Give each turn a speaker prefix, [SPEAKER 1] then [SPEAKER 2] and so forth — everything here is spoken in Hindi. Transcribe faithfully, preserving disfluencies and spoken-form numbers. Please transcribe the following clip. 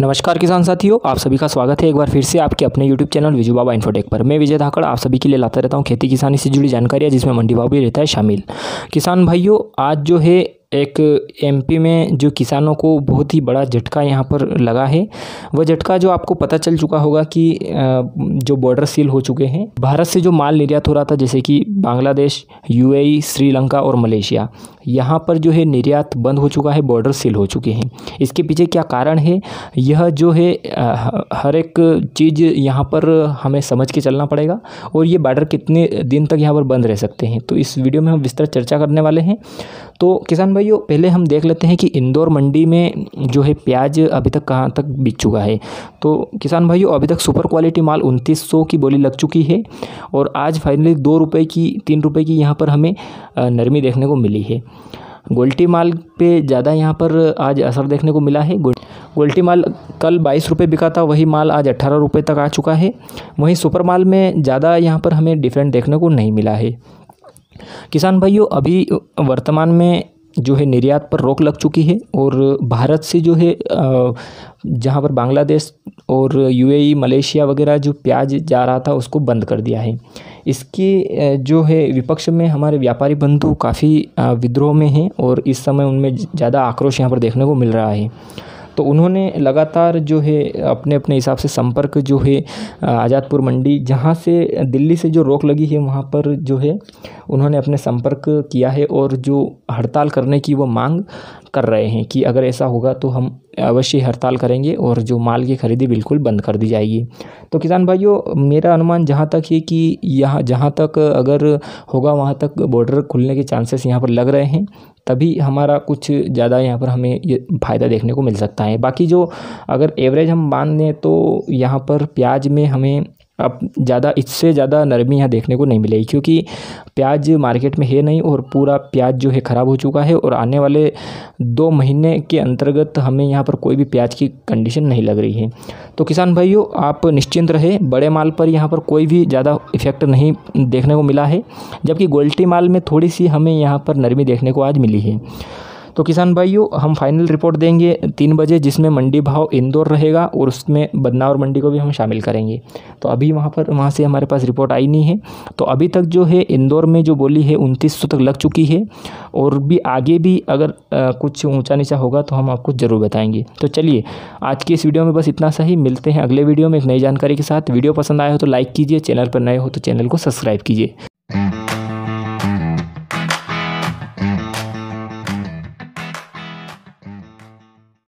[SPEAKER 1] नमस्कार किसान साथियों, आप सभी का स्वागत है एक बार फिर से आपके अपने YouTube channel Viju Baba infotech पर। मैं विजय धाकड़ आप सभी के लिए लाता रहता हूं खेती किसानी से जुड़ी जानकारियां, जिसमें मंडी भाव भी रहता है शामिल। किसान भाइयों, आज जो है एक एमपी में जो किसानों को बहुत ही बड़ा झटका यहाँ पर लगा है। वह झटका जो आपको पता चल चुका होगा कि जो बॉर्डर सील हो चुके हैं, भारत से जो माल निर्यात हो रहा था जैसे कि बांग्लादेश, यूएई, श्रीलंका और मलेशिया, यहाँ पर जो है निर्यात बंद हो चुका है, बॉर्डर सील हो चुके हैं। इसके पीछे क्या कारण है, यह जो है हर एक चीज़ यहाँ पर हमें समझ के चलना पड़ेगा और ये बॉर्डर कितने दिन तक यहाँ पर बंद रह सकते हैं, तो इस वीडियो में हम विस्तृत चर्चा करने वाले हैं। तो किसान भाइयों, पहले हम देख लेते हैं कि इंदौर मंडी में जो है प्याज अभी तक कहाँ तक बिक चुका है। तो किसान भाइयों, अभी तक सुपर क्वालिटी माल उनतीस सौ की बोली लग चुकी है और आज फाइनली दो रुपये की तीन रुपये की यहाँ पर हमें नरमी देखने को मिली है। गोल्टी माल पे ज़्यादा यहाँ पर आज असर देखने को मिला है। गोल्टी माल कल बाईस रुपये बिका था, वही माल आज अट्ठारह रुपये तक आ चुका है। वहीं सुपर माल में ज़्यादा यहाँ पर हमें डिफरेंट देखने को नहीं मिला है। किसान भाइयों, अभी वर्तमान में जो है निर्यात पर रोक लग चुकी है और भारत से जो है जहाँ पर बांग्लादेश और यूएई, मलेशिया वगैरह जो प्याज जा रहा था उसको बंद कर दिया है। इसके जो है विपक्ष में हमारे व्यापारी बंधु काफ़ी विद्रोह में हैं और इस समय उनमें ज़्यादा आक्रोश यहाँ पर देखने को मिल रहा है। तो उन्होंने लगातार जो है अपने अपने हिसाब से संपर्क जो है आज़ादपुर मंडी, जहाँ से दिल्ली से जो रोक लगी है वहाँ पर जो है उन्होंने अपने संपर्क किया है और जो हड़ताल करने की वो मांग कर रहे हैं कि अगर ऐसा होगा तो हम अवश्य हड़ताल करेंगे और जो माल की खरीदी बिल्कुल बंद कर दी जाएगी। तो किसान भाइयों, मेरा अनुमान जहाँ तक है कि यहाँ जहाँ तक अगर होगा वहाँ तक बॉर्डर खुलने के चांसेस यहाँ पर लग रहे हैं, तभी हमारा कुछ ज़्यादा यहाँ पर हमें ये फ़ायदा देखने को मिल सकता है। बाकी जो अगर एवरेज हम मान लें तो यहाँ पर प्याज में हमें अब ज़्यादा इससे ज़्यादा नरमी यहाँ देखने को नहीं मिलेगी, क्योंकि प्याज मार्केट में है नहीं और पूरा प्याज जो है ख़राब हो चुका है और आने वाले दो महीने के अंतर्गत हमें यहाँ पर कोई भी प्याज की कंडीशन नहीं लग रही है। तो किसान भाइयों, आप निश्चिंत रहे, बड़े माल पर यहाँ पर कोई भी ज़्यादा इफेक्ट नहीं देखने को मिला है, जबकि गोल्टी माल में थोड़ी सी हमें यहाँ पर नरमी देखने को आज मिली है। तो किसान भाइयों, हम फाइनल रिपोर्ट देंगे तीन बजे, जिसमें मंडी भाव इंदौर रहेगा और उसमें बदनावर मंडी को भी हम शामिल करेंगे। तो अभी वहाँ पर वहाँ से हमारे पास रिपोर्ट आई नहीं है। तो अभी तक जो है इंदौर में जो बोली है उनतीस सौ तक लग चुकी है और भी आगे भी अगर आ, कुछ ऊंचा नीचा होगा तो हम आपको ज़रूर बताएंगे। तो चलिए, आज की इस वीडियो में बस इतना सही। मिलते हैं अगले वीडियो में एक नई जानकारी के साथ। वीडियो पसंद आया हो तो लाइक कीजिए, चैनल पर नए हो तो चैनल को सब्सक्राइब कीजिए।